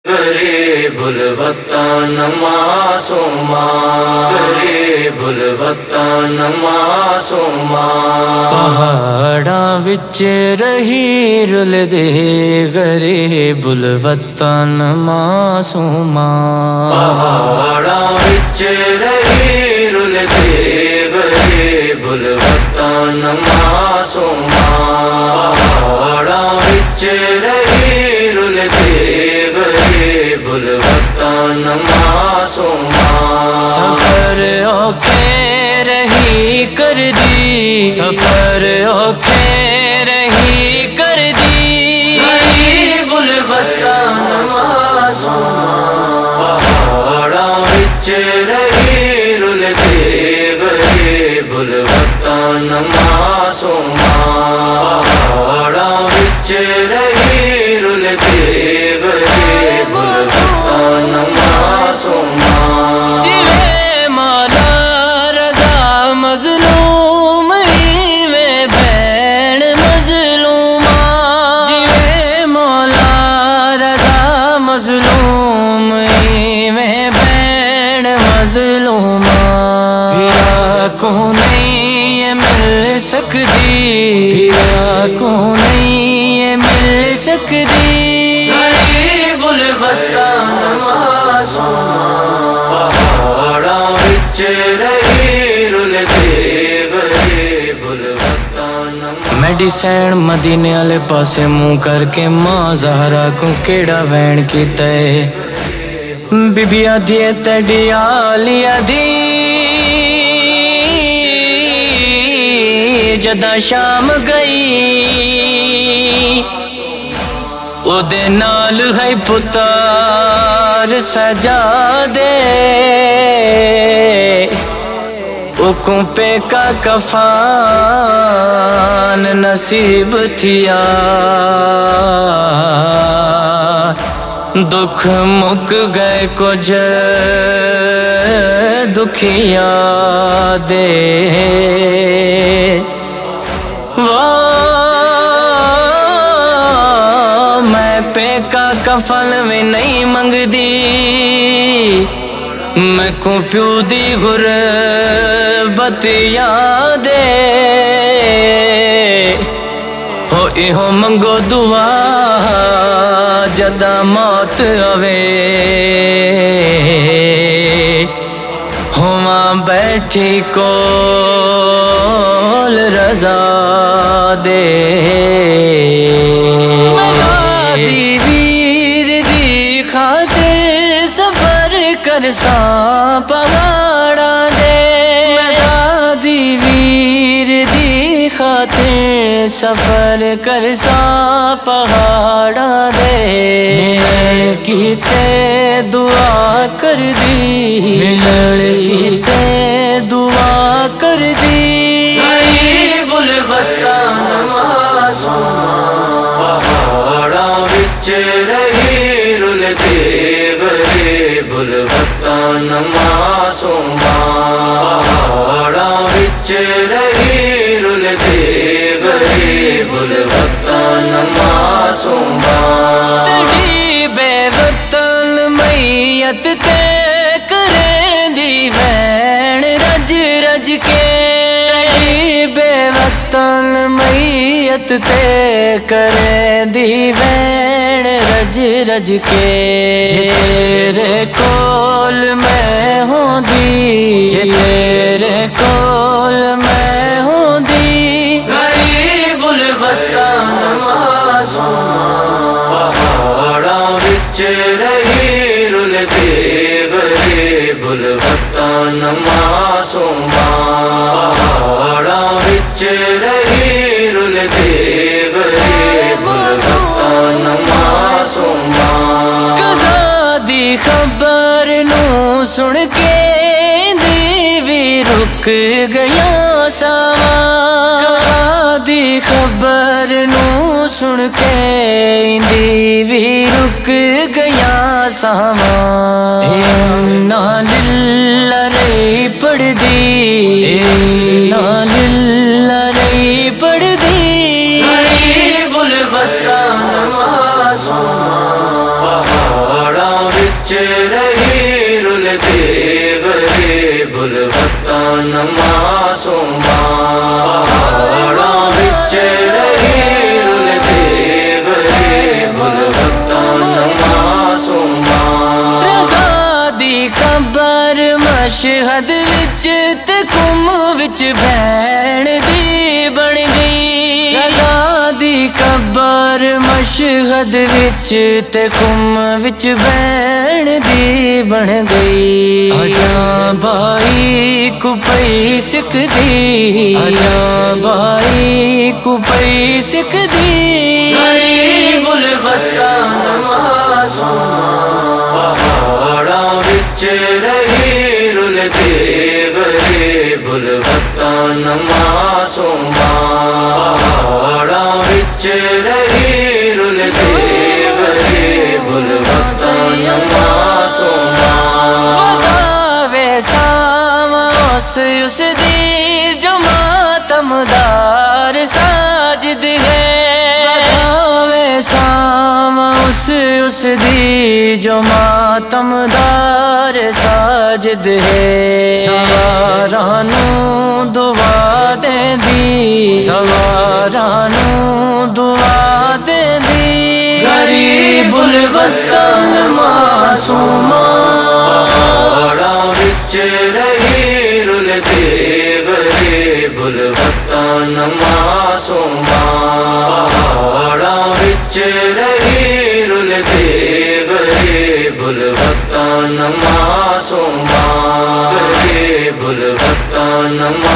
غریب الوطن معصوما، غریب الوطن معصوما، پہاڑاں وچ رہی رل دے غریب الوطن معصوما، پہاڑاں وچ رہی رل دے غریب الوطن معصوما، پہاڑاں وچ رہی رل دے غریب الوطن معصوما، سفر اوکھے رہی کر دی، سفر اوکھے رہی کر دی، غریب الوطن معصوما، پہاڑاں وچ رہی رل دے غریب الوطن معصوما، پہاڑاں وچ رہی رل دے غریب الوطن معصوما، جویں مولا رضا مظلوم ایویں بھین مظلوما، جویں مولا رضا مظلوم ایویں بھین مظلوما، پیا کو نہیں یہ مل سکتی، پیا کو نہیں یہ مل سکتی، غریب الوطن معصوما، پہاڑاں وچ رہی رل دے غریب الوطن۔ میڈیسن مدینے والے پاسے منہ کر کے ماں زہرا کو کیڑا وین کیتا ہے، بی بی آدھی تیڈی آلیا دی جدا شام گئی، او دے نال ہے پتار سجا دے، او کو پہ کا کفان نصیب تھیا، دکھ مک گئے کچھ دکھیا دے، میں پہ کا کفن میں نہیں منگ دی، میں کو پیو دی غربت یاد ہو، ایہو منگو دعا جدا موت آوے، ہواں بیٹھی کول رضا دے، دی ویر دی خاطر سفر کرساں پہاڑاں دے، دی ویر دی خاطر سفر کرساں پہاڑاں دے، کیتے دعا کر دی، ملن کیتے دعا کر دی، غریب الوطن معصوما، پہاڑاں وچ رہی رل دے غریب الوطن معصوما، پہاڑاں وچ رہی رل دے غریب الوطن معصوما، تیری بے وطن میت تے کریں دی وین رج رج کے، تیری بے وطن میت تے کریں دی وین رج رج کے، تیرے کول میں ہوں دی، تیرے کول میں ہوں دی، غریب الوطن معصوما، پہاڑاں وچ رہی رل دے غریب الوطن معصوما، پہاڑاں وچ رہی رل دے غریب الوطن معصوما، قضا دی خبر نو سن کے دی بھی رک گیا ساواں، قضا دی خبر نو سن کے دی بھی رک گیا ساواں، انا للہ رہی پڑھ دی، انا للہ رہی پڑھ دی، غریب الوطن معصوما، پہاڑاں मासूमां पहाड़ां विच रही रुलदे बड़े बुलवतां मासूमां रज़ा दी कबर मशहद विच ते कुम विच भैण दी बन गई रज़ा दी कबर मशहद विच ते कुम विच भैण दी बन गई आजा भाई कुपई सिकदी आजा भाई कुपई सिकदी गरीबुल वतन मासूमां पहाड़ां विच रही रुलदे बड़े बुलवतां मासूमां पहाड़ां विच रही रुलदे बड़े बुलवतां मासूमां बतावे सावा उस दी जो मातमदार साजिद है बतावे सावा उस दी जो मातमदार साजिद है सवारानू दुआ दे दी सवारानू दुआ दे दी गरीबुल वतन मासूमां पहाड़ां विच रही रुलदे बड़े बुलवतां मासूमां पहाड़ां विच रही रुलदे बड़े बुलवतां मासूमां बड़े बुलवतां